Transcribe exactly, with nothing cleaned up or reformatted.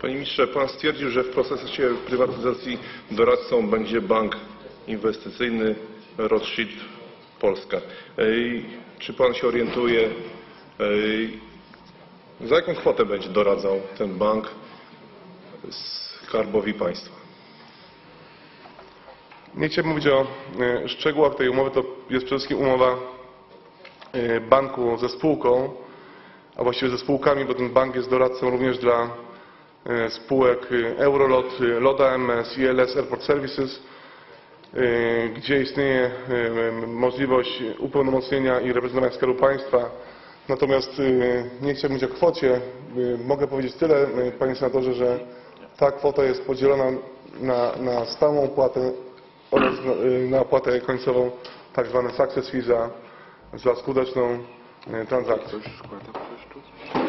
Panie ministrze, pan stwierdził, że w procesie prywatyzacji doradcą będzie bank inwestycyjny Rothschild Polska. Czy pan się orientuje, za jaką kwotę będzie doradzał ten bank Skarbowi Państwa? Nie chciałbym mówić o szczegółach tej umowy. To jest przede wszystkim umowa banku ze spółką, a właściwie ze spółkami, bo ten bank jest doradcą również dla spółek Eurolot, LODA-M S, I L S Airport Services, gdzie istnieje możliwość upełnomocnienia i reprezentowania Skarbu Państwa. Natomiast nie chciałbym mówić o kwocie. Mogę powiedzieć tyle, panie senatorze, że ta kwota jest podzielona na, na stałą opłatę oraz na opłatę końcową, tak zwane success fee za, za skuteczną transakcję.